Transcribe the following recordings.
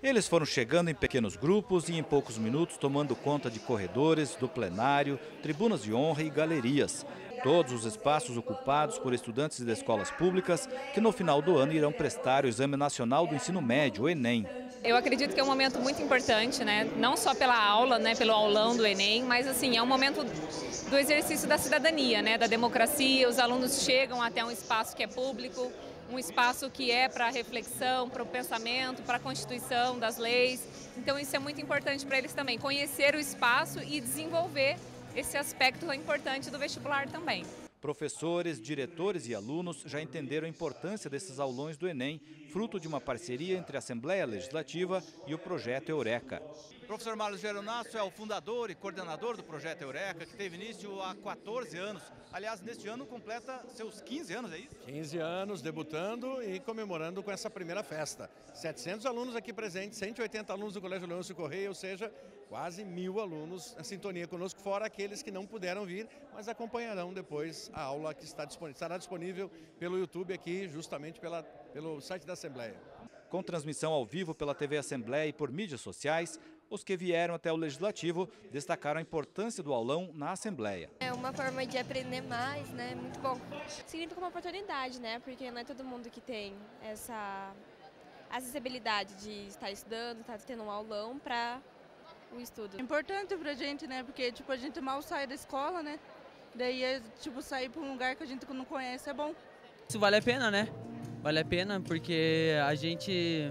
Eles foram chegando em pequenos grupos e em poucos minutos tomando conta de corredores, do plenário, tribunas de honra e galerias. Todos os espaços ocupados por estudantes de escolas públicas que no final do ano irão prestar o Exame Nacional do Ensino Médio, o Enem. Eu acredito que é um momento muito importante, né? Não só pela aula, né, pelo aulão do Enem, mas assim, é um momento do exercício da cidadania, né, da democracia. Os alunos chegam até um espaço que é público, um espaço que é para reflexão, para o pensamento, para a Constituição, das leis. Então isso é muito importante para eles também, conhecer o espaço e desenvolver esse aspecto importante do vestibular também. Professores, diretores e alunos já entenderam a importância desses aulões do Enem, fruto de uma parceria entre a Assembleia Legislativa e o Projeto Eureka. O professor Marlos Geronasso é o fundador e coordenador do Projeto Eureka, que teve início há 14 anos. Aliás, neste ano completa seus 15 anos, é isso? 15 anos debutando e comemorando com essa primeira festa. 700 alunos aqui presentes, 180 alunos do Colégio Leôncio Correia, ou seja, quase 1000 alunos em sintonia conosco, fora aqueles que não puderam vir, mas acompanharão depois a aula que estará disponível pelo YouTube aqui, justamente pelo site da Assembleia. Com transmissão ao vivo pela TV Assembleia e por mídias sociais, os que vieram até o Legislativo destacaram a importância do aulão na Assembleia. É uma forma de aprender mais, né? Muito bom. Significa uma oportunidade, né? Porque não é todo mundo que tem essa acessibilidade de estar estudando, estar tendo um aulão para o estudo. É importante pra gente, né? Porque tipo, a gente mal sai da escola, né? Daí sair para um lugar que a gente não conhece é bom. Isso vale a pena, né? Vale a pena porque a gente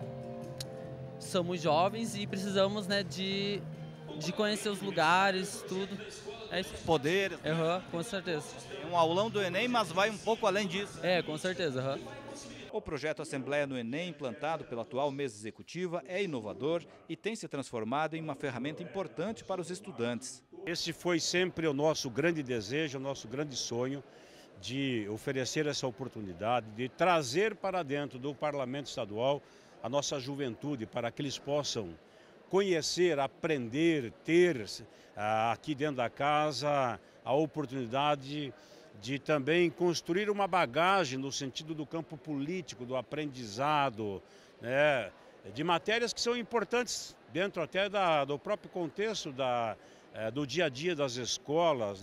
somos jovens e precisamos, né, de conhecer os lugares, tudo. É isso. Poderes. Com certeza. É um aulão do Enem, mas vai um pouco além disso. Com certeza. O projeto Assembleia no Enem, implantado pela atual mesa executiva, é inovador e tem se transformado em uma ferramenta importante para os estudantes. Esse foi sempre o nosso grande desejo, o nosso grande sonho, de oferecer essa oportunidade, de trazer para dentro do Parlamento Estadual a nossa juventude, para que eles possam conhecer, aprender, ter aqui dentro da casa a oportunidade de também construir uma bagagem no sentido do campo político, do aprendizado, né, de matérias que são importantes dentro até do próprio contexto do dia a dia das escolas,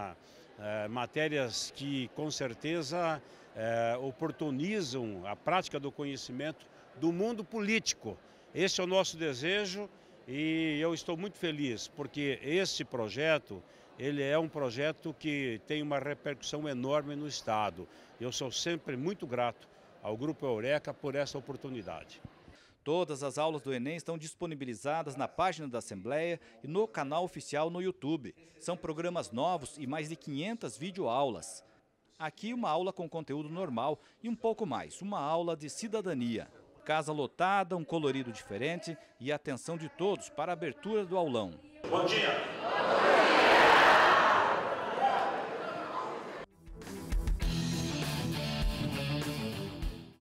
matérias que com certeza oportunizam a prática do conhecimento do mundo político. Esse é o nosso desejo e eu estou muito feliz porque esse projeto, ele é um projeto que tem uma repercussão enorme no Estado. Eu sou sempre muito grato ao Grupo Eureka por essa oportunidade. Todas as aulas do Enem estão disponibilizadas na página da Assembleia e no canal oficial no YouTube. São programas novos e mais de 500 videoaulas. Aqui uma aula com conteúdo normal e um pouco mais, uma aula de cidadania. Casa lotada, um colorido diferente e a atenção de todos para a abertura do aulão. Bom dia!